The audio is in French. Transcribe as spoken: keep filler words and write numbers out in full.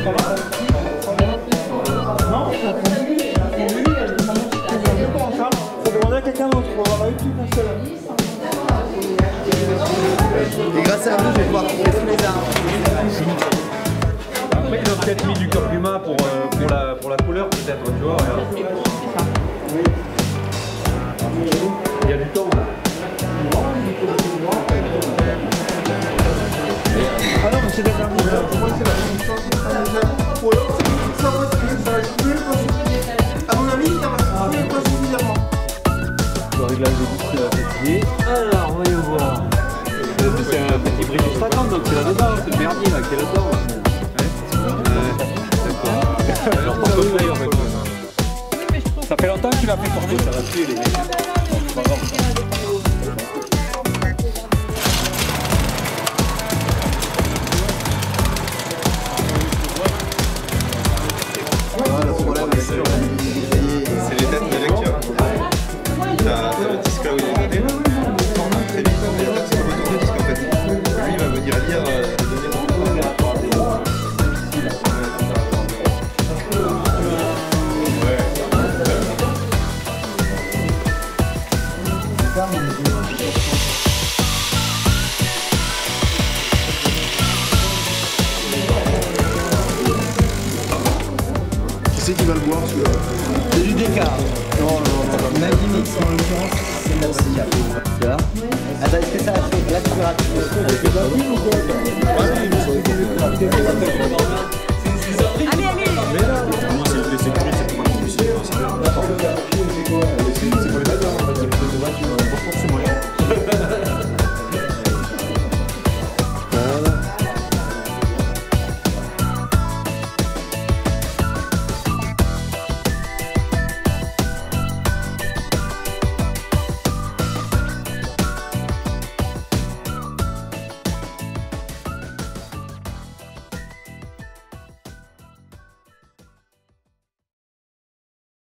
demander à quelqu'un d'autre, on va réussir un seul. Et grâce à vous, je vais pouvoir couper tous les arbres. Après, ils ont peut-être mis du curcuma pour, euh, pour, la, pour la couleur, peut-être, tu vois. Regarde. Il y a du temps là. Ah non, mais c'est déjà un peu. Pour moi, c'est la même chose. Ou alors, c'est que ça va se couler pas suffisamment. À mon avis, ça va se couler pas suffisamment. Le réglage de boucle à fatiguer. Alors, voyons voir. C'est un petit bris sur cinquante, donc c'est là-dedans, c'est le merdier là qui est là-dedans. Ouais. D'accord. Alors, pour que en fait. Ça fait longtemps que tu l'as fait tourner, ça va tuer les mecs. C'est pas grave. Le problème, c'est les dates de lecture. T'as le disque là où il est noté. Très vite, mais là, c'est le retour de disque en fait. Lui, il va venir lire les données. Qui c'est qui va le boire celui-là? C'est du décart. Non, non, non. Magimix en l'occurrence, c'est mon cigare. Tu vois? Attends, est-ce que ça a fait de la température?